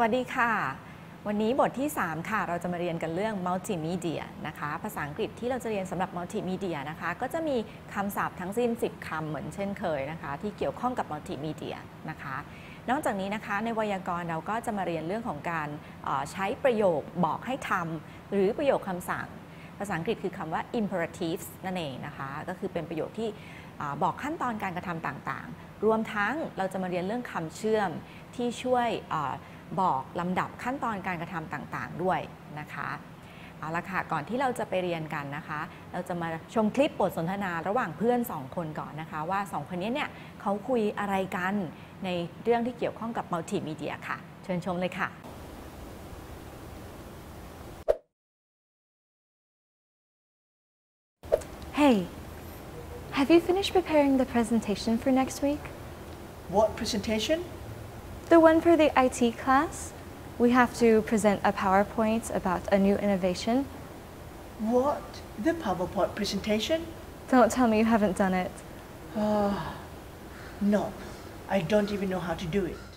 วัสดีค่ะวันนี้บทที่3ค่ะเราจะมาเรียนกันเรื่องมัลติมีเดียนะคะภาษาอังกฤษที่เราจะเรียนสำหรับมัลติมีเดียนะคะก็จะมีคำศัพท์ทั้งสิ้น10คำเหมือนเช่นเคยนะคะที่เกี่ยวข้องกับมัลติมีเดียนะคะนอกจากนี้นะคะในไวยากรณ์เราก็จะมาเรียนเรื่องของการใช้ประโยคบอกให้ทำหรือประโยคคำสั่งภาษาอังกฤษคือคำว่า imperatives นั่นเองนะคะก็คือเป็นประโยคที่บอกขั้นตอนการกระทำต่างๆรวมทั้งเราจะมาเรียนเรื่องคำเชื่อมที่ช่วยบอกลำดับขั้นตอนการกระทำต่างๆด้วยนะคะเอาละค่ะก่อนที่เราจะไปเรียนกันนะคะเราจะมาชมคลิปบทสนทนาระหว่างเพื่อน2คนก่อนนะคะว่า2คนนี้เนี่ยเขาคุยอะไรกันในเรื่องที่เกี่ยวข้องกับมัลติมีเดียค่ะเชิญชมเลยค่ะ Hey, have you finished preparing the presentation for next week? What presentation? The one for the IT class? We have to present a PowerPoint about a new innovation. What? The PowerPoint presentation? Don't tell me you haven't done it. No, I don't even know how to do it.